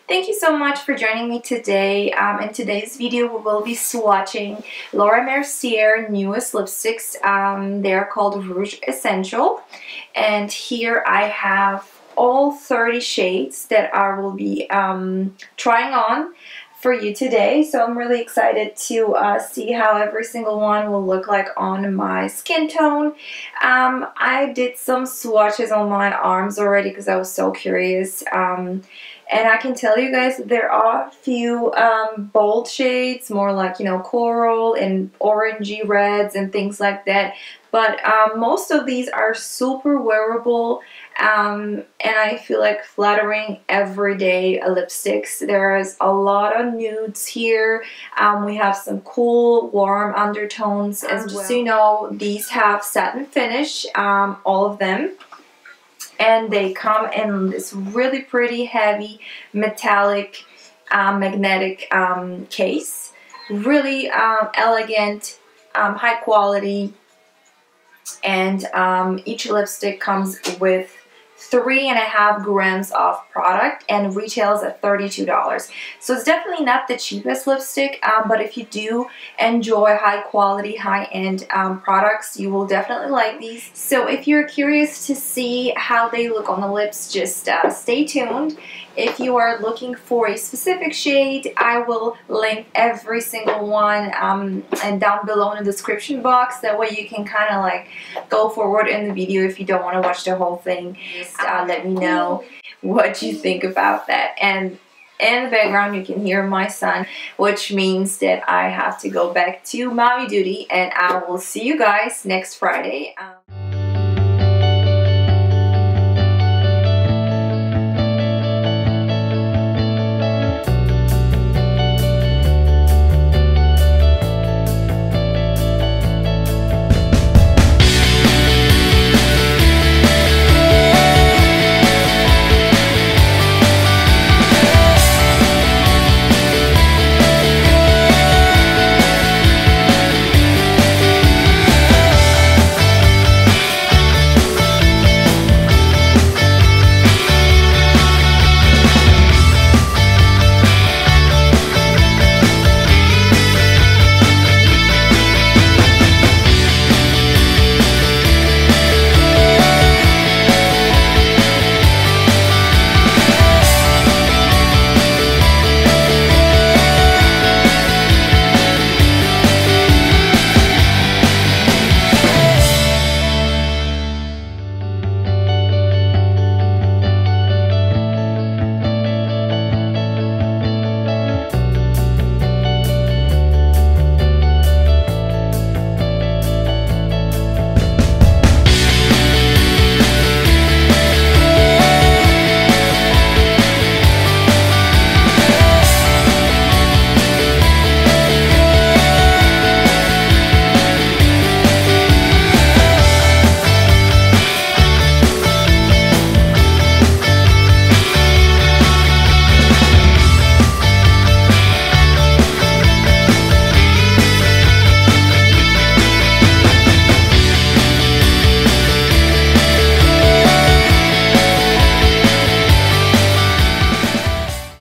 Thank you so much for joining me today. In today's video, we will be swatching Laura Mercier newest lipsticks. They're called Rouge Essential. And here I have all 30 shades that I will be trying on for you today. So I'm really excited to see how every single one will look like on my skin tone. I did some swatches on my arms already because I was so curious. And I can tell you guys there are a few bold shades, more like, you know, coral and orangey reds and things like that. But most of these are super wearable and I feel like flattering everyday lipsticks. There's a lot of nudes here. We have some cool, warm undertones as well. Just so you know, these have satin finish, all of them. And they come in this really pretty heavy metallic magnetic case. Really elegant, high quality, and each lipstick comes with 3.5 grams of product and retails at $32. So it's definitely not the cheapest lipstick, but if you do enjoy high quality, high-end products, you will definitely like these. So if you're curious to see how they look on the lips, just stay tuned. If you are looking for a specific shade, I will link every single one and down below in the description box. That way you can kind of like go forward in the video if you don't want to watch the whole thing. Just let me know what you think about that. And in the background you can hear my son, which means that I have to go back to mommy duty, and I will see you guys next Friday.